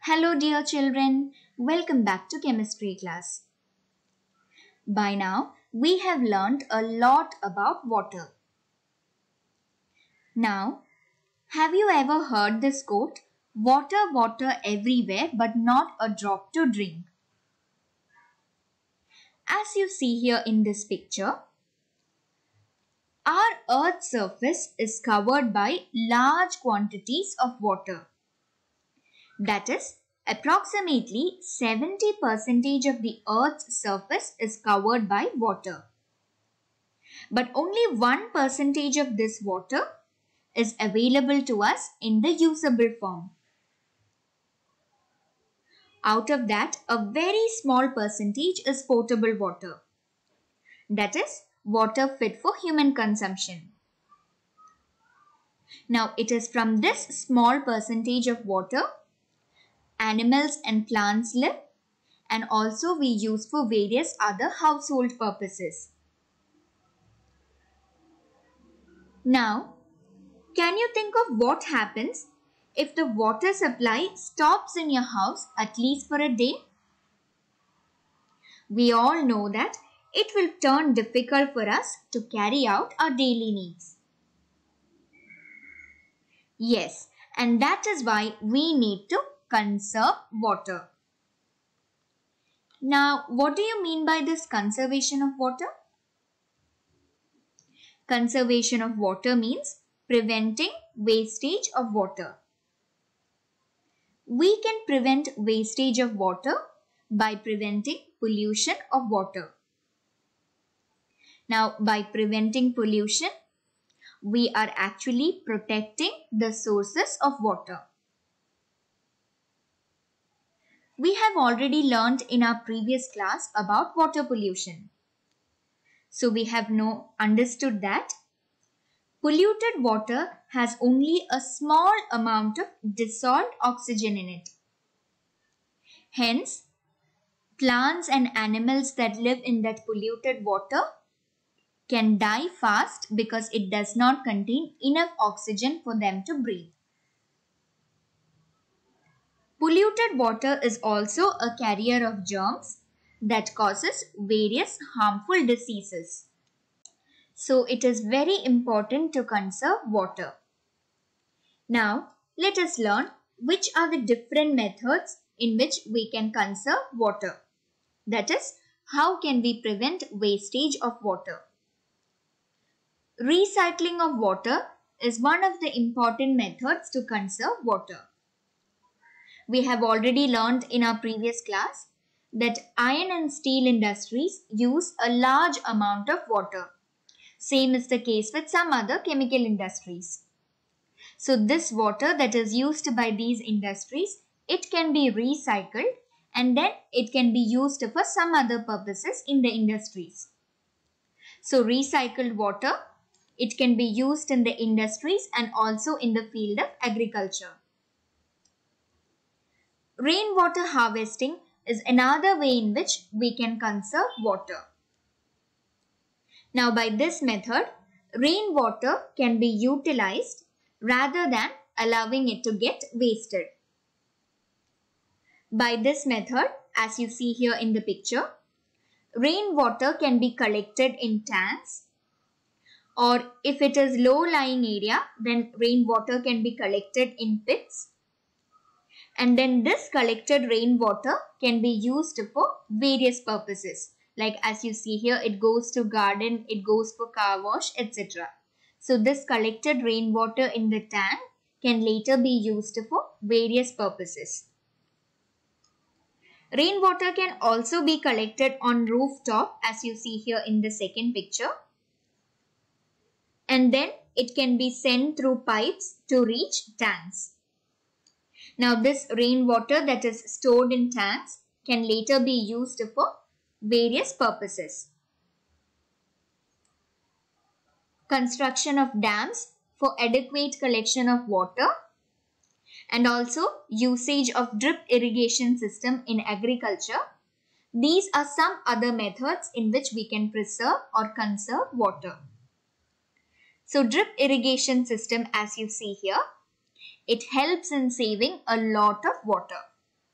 Hello dear children, welcome back to chemistry class. By now, we have learned a lot about water. Now, have you ever heard this quote, water, water everywhere but not a drop to drink? As you see here in this picture, our Earth's surface is covered by large quantities of water. That is, approximately 70% of the Earth's surface is covered by water. But only 1% of this water is available to us in the usable form. Out of that, a very small percentage is potable water. That is, water fit for human consumption. Now, it is from this small percentage of water animals and plants live, and also we use for various other household purposes. Now, can you think of what happens if the water supply stops in your house at least for a day? We all know that it will turn difficult for us to carry out our daily needs. Yes, and that is why we need to conserve water. Now, what do you mean by this conservation of water? Conservation of water means preventing wastage of water. We can prevent wastage of water by preventing pollution of water. Now, by preventing pollution, we are actually protecting the sources of water. We have already learned in our previous class about water pollution. So we have understood that polluted water has only a small amount of dissolved oxygen in it. Hence, plants and animals that live in that polluted water can die fast because it does not contain enough oxygen for them to breathe. Polluted water is also a carrier of germs that causes various harmful diseases. So it is very important to conserve water. Now, let us learn which are the different methods in which we can conserve water. That is, how can we prevent wastage of water? Recycling of water is one of the important methods to conserve water. We have already learned in our previous class that iron and steel industries use a large amount of water. Same is the case with some other chemical industries. So this water that is used by these industries, it can be recycled and then it can be used for some other purposes in the industries. So recycled water, it can be used in the industries and also in the field of agriculture. Rainwater harvesting is another way in which we can conserve water. Now, by this method, rainwater can be utilized rather than allowing it to get wasted. By this method, as you see here in the picture, rainwater can be collected in tanks, or if it is low-lying area, then rainwater can be collected in pits. And then this collected rainwater can be used for various purposes. Like as you see here, it goes to garden, it goes for car wash, etc. So this collected rainwater in the tank can later be used for various purposes. Rainwater can also be collected on rooftop as you see here in the second picture. And then it can be sent through pipes to reach tanks. Now this rainwater that is stored in tanks can later be used for various purposes. Construction of dams for adequate collection of water and also usage of drip irrigation system in agriculture. These are some other methods in which we can preserve or conserve water. So drip irrigation system as you see here, it helps in saving a lot of water.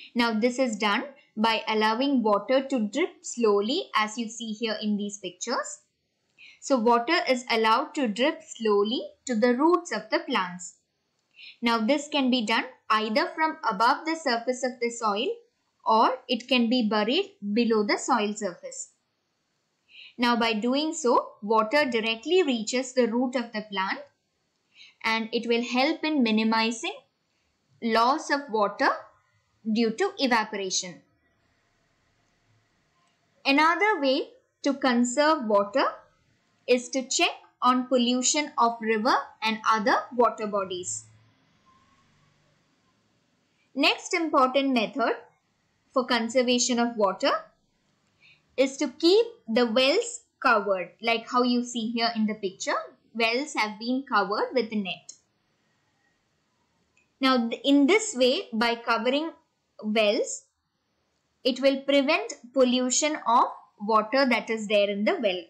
Now this is done by allowing water to drip slowly, as you see here in these pictures. So water is allowed to drip slowly to the roots of the plants. Now this can be done either from above the surface of the soil, or it can be buried below the soil surface. Now by doing so, water directly reaches the root of the plant, and it will help in minimizing loss of water due to evaporation. Another way to conserve water is to check on pollution of river and other water bodies. Next important method for conservation of water is to keep the wells covered, like how you see here in the picture. Wells have been covered with a net. Now in this way, by covering wells, it will prevent pollution of water that is there in the well.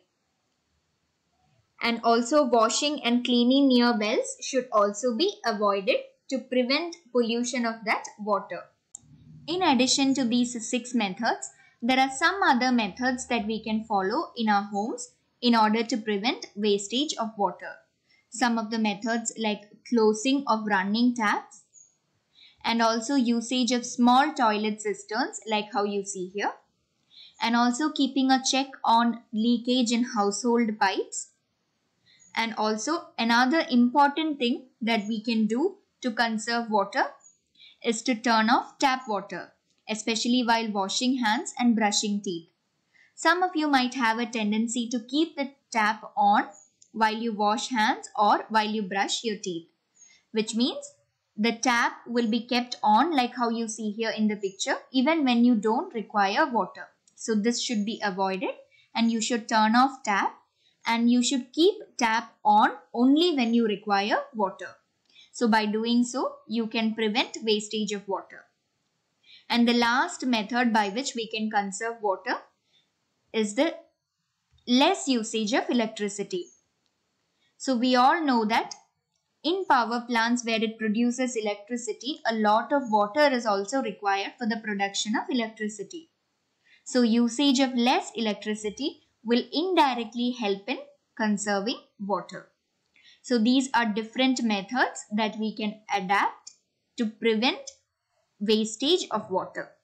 And also washing and cleaning near wells should also be avoided to prevent pollution of that water. In addition to these 6 methods, there are some other methods that we can follow in our homes in order to prevent wastage of water. Some of the methods like closing of running taps, and also usage of small toilet cisterns like how you see here, and also keeping a check on leakage in household pipes. And also another important thing that we can do to conserve water is to turn off tap water, especially while washing hands and brushing teeth. Some of you might have a tendency to keep the tap on while you wash hands or while you brush your teeth, which means the tap will be kept on like how you see here in the picture even when you don't require water. So this should be avoided, and you should turn off tap, and you should keep tap on only when you require water. So by doing so, you can prevent wastage of water. And the last method by which we can conserve water is the less usage of electricity. So we all know that in power plants where it produces electricity, a lot of water is also required for the production of electricity. So usage of less electricity will indirectly help in conserving water. So these are different methods that we can adapt to prevent wastage of water.